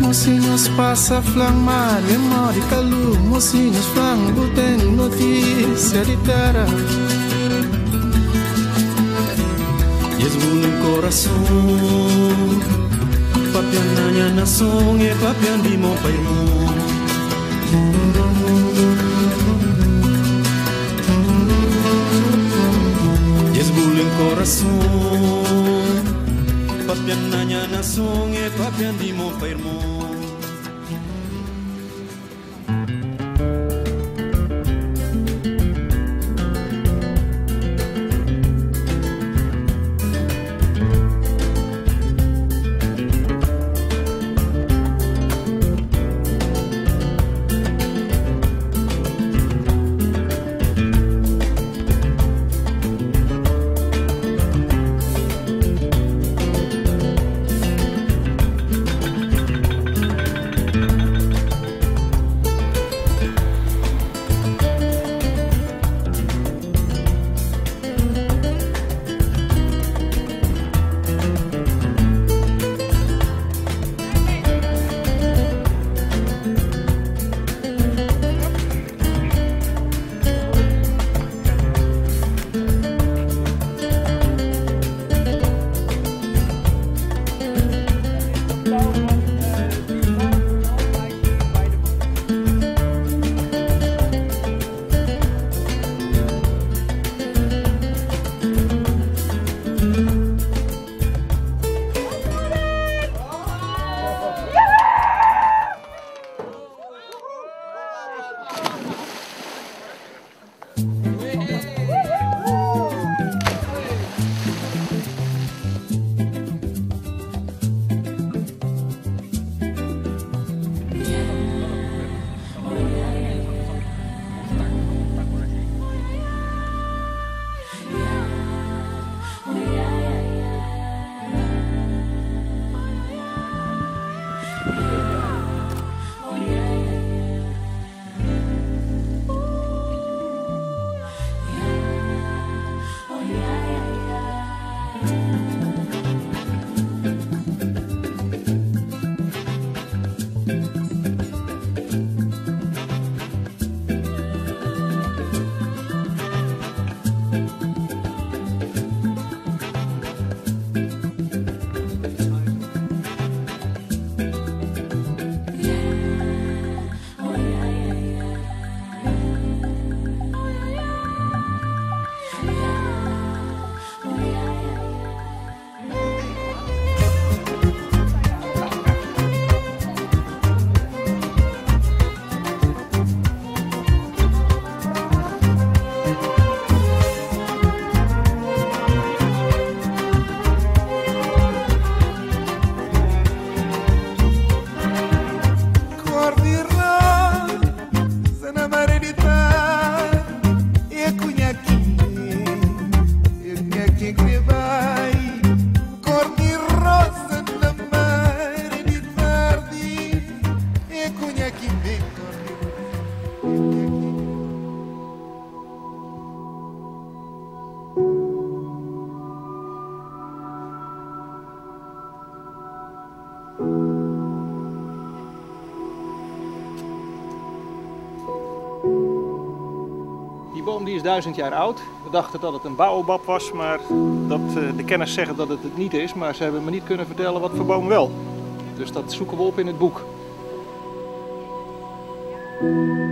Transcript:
mocinhos passa flang mar, memória calu, mocinhos flang, tem notícia de terra. Esbulho coração, papian nanya nação e papian di mon pai mon. Esbulho coração, papian nanya nação e papian di mon pai mon. Die boom die is 1000 jaar oud. We dachten dat het een baobab was, maar de kenners zeggen dat het niet is. Maar ze hebben me niet kunnen vertellen wat voor boom wel. Dus dat zoeken we op in het boek.